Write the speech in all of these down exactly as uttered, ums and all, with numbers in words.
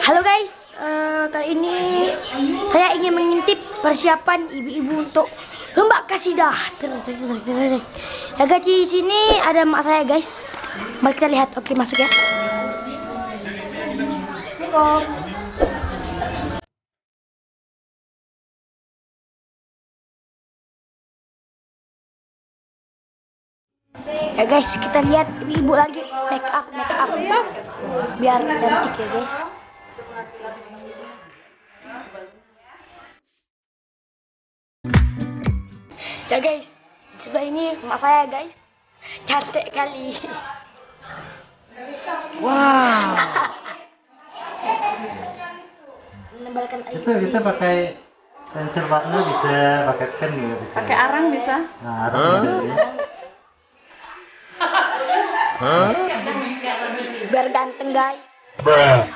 Halo guys, uh, kali ini saya ingin mengintip persiapan ibu-ibu untuk lomba kasidah. Ya guys, di sini ada mak saya guys. Mari kita lihat. Oke, masuk ya. Assalamualaikum. Ya guys, kita lihat ibu-ibu lagi make up, make up biar cantik ya guys. Ya guys, sebelah ini emak saya guys, cantik kali. Wow. Menebalkan air. Itu kita pakai pensil warna bisa, pakai pen juga bisa. Pakai arang bisa? Nah, arang bisa ya. Huh? Biar ganteng guys. Bruh.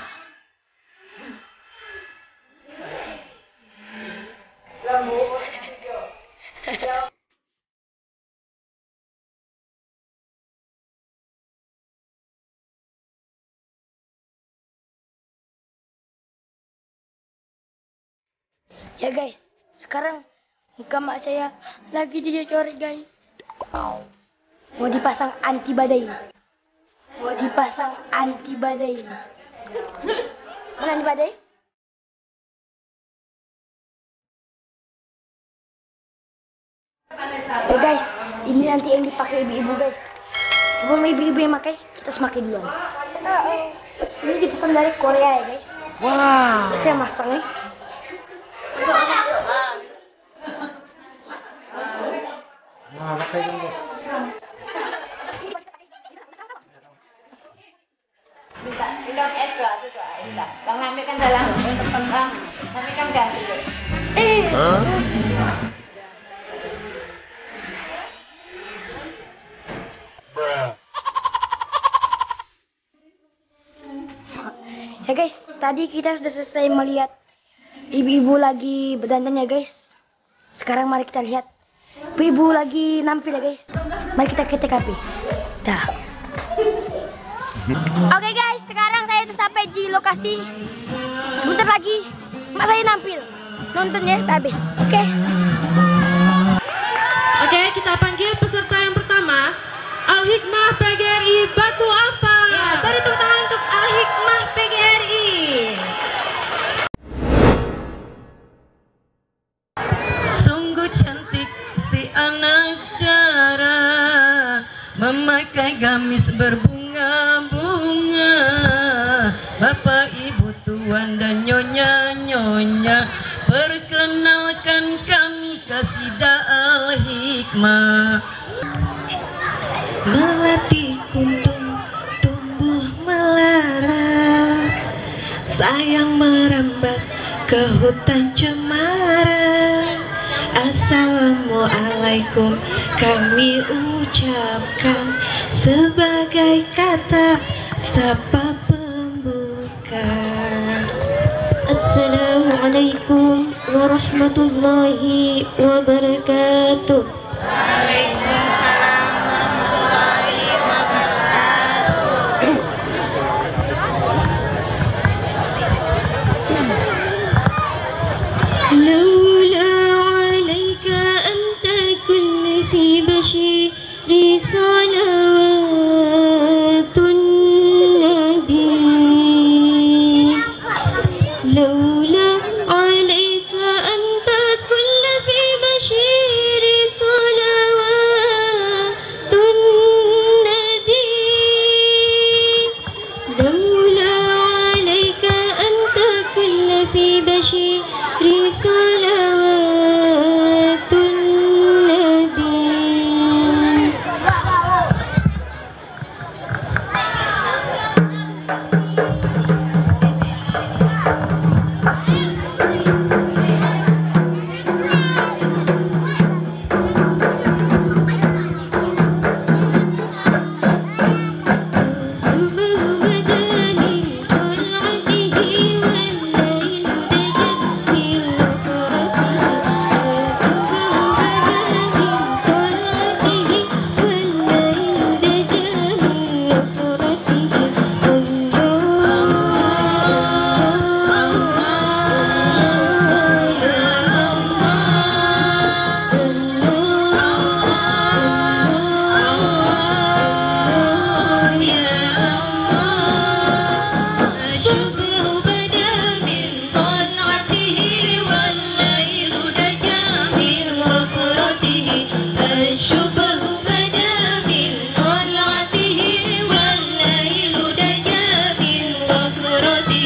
Ya guys, sekarang muka mak saya lagi dicoret guys. Mau dipasang anti badai. Mau dipasang anti badai. Mana anti badai? Ya guys, ini nanti yang dipakai ibu-ibu guys. Sebelum ibu-ibu yang pakai, kita harus pakai duluan. Ini dipesan dari Korea ya guys. Wow. Saya masang nih. Nah, pakai dulu. Ilang extra tu tu extra. Bang ambil kan dalam bang. Kami kan ganti. Eh. Ya guys, tadi kita sudah selesai melihat ibu-ibu lagi berdandan ya guys. Sekarang mari kita lihat ibu-ibu lagi nampil ya guys. Mari kita ke T K P. Dah. Oke guys, sekarang saya sudah sampai di lokasi. Sebentar lagi mak saya nampil. Nonton ya habis. Oke. Oke, kita panggil peserta yang pertama, Al-Hikmah P G R I Batu Ampar. Ya, beri tepuk tangan untuk Al-Hikmah P G R I. Sungguh cantik si anak dara, memakai gamis berbunga-bunga. Bapak, ibu, tuan dan nyonya-nyonya, perkenalkan kami Kasidah Al-Hikmah. Melati kuntum tumbuh melarat, sayang merambat ke hutan cemara. Assalamualaikum kami ucapkan sebagai kata sapa pembuka. Assalamualaikum warahmatullahi wabarakatuh. Waalaikumsalam warahmatullahi wabarakatuh. Laula alaika anta kulli fi bashiri salawatun nabi. Laula alaika anta kulli fi bashiri salawatun nabi. Laula alaika anta kulli fi bashiri salawatun nabi.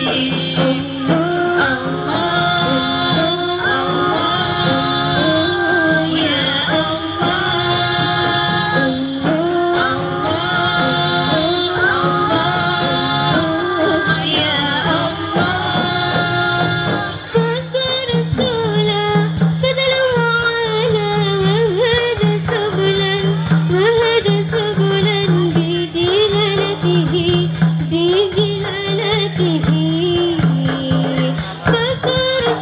بدلالته فكر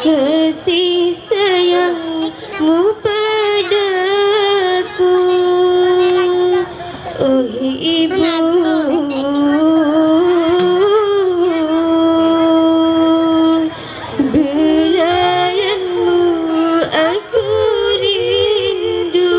kasih sayangmu padaku, oh ibu. Belayanmu aku rindu.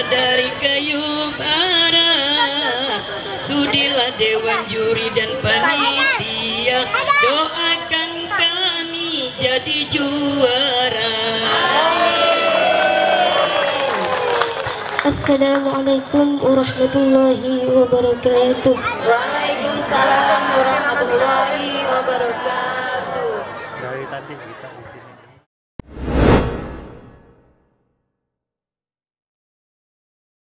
dari kayu bara. Sudilah dewan juri dan panitia, doakan kami jadi juara. Assalamualaikum warahmatullahi wabarakatuh. Waalaikumsalam warahmatullahi wabarakatuh. Dari tadi bisa di sini.